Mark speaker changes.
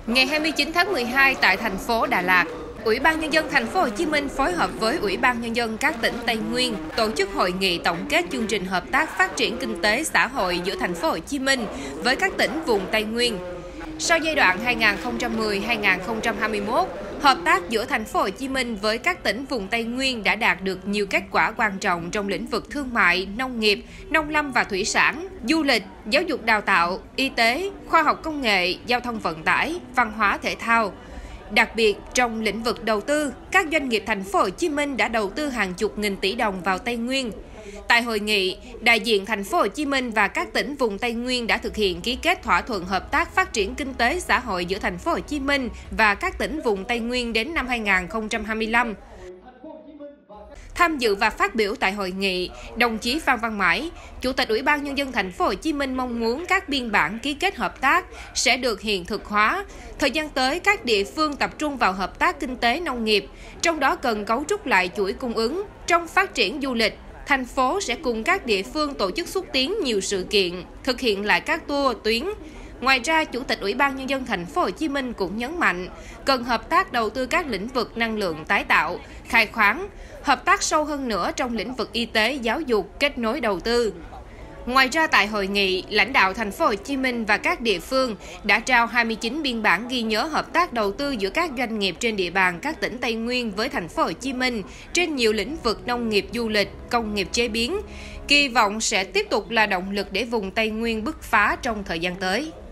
Speaker 1: Ngày 29 tháng 12 tại thành phố Đà Lạt, Ủy ban Nhân dân thành phố Hồ Chí Minh phối hợp với Ủy ban Nhân dân các tỉnh Tây Nguyên tổ chức hội nghị tổng kết chương trình hợp tác phát triển kinh tế xã hội giữa thành phố Hồ Chí Minh với các tỉnh vùng Tây Nguyên. Sau giai đoạn 2010-2021, hợp tác giữa thành phố Hồ Chí Minh với các tỉnh vùng Tây Nguyên đã đạt được nhiều kết quả quan trọng trong lĩnh vực thương mại, nông nghiệp, nông lâm và thủy sản, du lịch, giáo dục đào tạo, y tế, khoa học công nghệ, giao thông vận tải, văn hóa thể thao. Đặc biệt, trong lĩnh vực đầu tư, các doanh nghiệp thành phố Hồ Chí Minh đã đầu tư hàng chục nghìn tỷ đồng vào Tây Nguyên. Tại hội nghị, đại diện thành phố Hồ Chí Minh và các tỉnh vùng Tây Nguyên đã thực hiện ký kết thỏa thuận hợp tác phát triển kinh tế xã hội giữa thành phố Hồ Chí Minh và các tỉnh vùng Tây Nguyên đến năm 2025. Tham dự và phát biểu tại hội nghị, đồng chí Phan Văn Mãi, Chủ tịch Ủy ban Nhân dân thành phố Hồ Chí Minh mong muốn các biên bản ký kết hợp tác sẽ được hiện thực hóa. Thời gian tới, các địa phương tập trung vào hợp tác kinh tế nông nghiệp, trong đó cần cấu trúc lại chuỗi cung ứng. Trong phát triển du lịch, thành phố sẽ cùng các địa phương tổ chức xúc tiến nhiều sự kiện, thực hiện lại các tour tuyến. Ngoài ra, Chủ tịch Ủy ban Nhân dân thành phố Hồ Chí Minh cũng nhấn mạnh cần hợp tác đầu tư các lĩnh vực năng lượng tái tạo, khai khoáng, hợp tác sâu hơn nữa trong lĩnh vực y tế, giáo dục, kết nối đầu tư. Ngoài ra tại hội nghị, lãnh đạo thành phố Hồ Chí Minh và các địa phương đã trao 29 biên bản ghi nhớ hợp tác đầu tư giữa các doanh nghiệp trên địa bàn các tỉnh Tây Nguyên với thành phố Hồ Chí Minh trên nhiều lĩnh vực nông nghiệp, du lịch, công nghiệp chế biến. Kỳ vọng sẽ tiếp tục là động lực để vùng Tây Nguyên bứt phá trong thời gian tới.